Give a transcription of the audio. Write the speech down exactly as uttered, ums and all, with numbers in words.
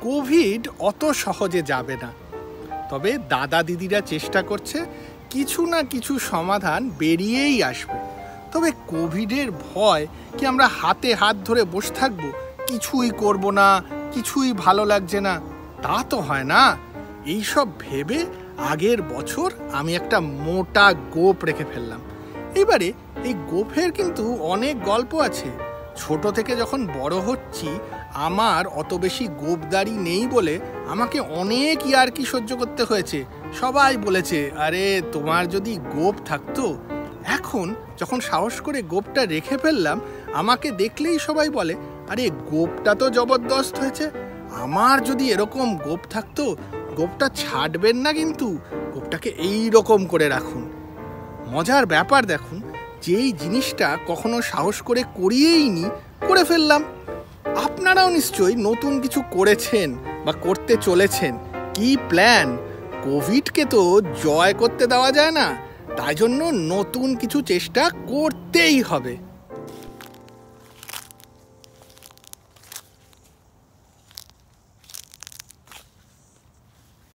Covid অত সহজে যাবে না, তবে দাদা দিদিরা চেষ্টা করছে কিছু না কিছু সমাধান বেরিয়েই আসবে। তবে কোভিডের ভয় কি আমরা হাতে হাত ধরে বসে থাকবো, কিছুই করব না, কিছুই ভালো লাগছে না? তা তো হয় না। এইসব ভেবে আগের বছর আমি একটা মোটা গোপ রেখে ফেললাম। এবারে এই গোফের কিন্তু অনেক গল্প আছে। ছোট থেকে যখন বড় হচ্ছি আমার অত বেশি গোপদারি নেই বলে আমাকে অনেক ইয়ার্কি সহ্য করতে হয়েছে। সবাই বলেছে, আরে তোমার যদি গোপ থাকতো। এখন যখন সাহস করে গোপটা রেখে ফেললাম, আমাকে দেখলেই সবাই বলে, আরে গোপটা তো জবরদস্ত হয়েছে, আমার যদি এরকম গোপ থাকতো। গোপটা ছাড়বেন না, কিন্তু গোপটাকে এই রকম করে রাখুন। মজার ব্যাপার দেখুন, যেই জিনিসটা কখনো সাহস করে করিয়েই নি, করে ফেললাম। আপনারাও নিশ্চয়ই নতুন কিছু করেছেন বা করতে চলেছেন। কি প্ল্যান? কোভিডকে তো জয় করতে দেওয়া যায় না, তাই জন্য নতুন কিছু চেষ্টা করতেই হবে।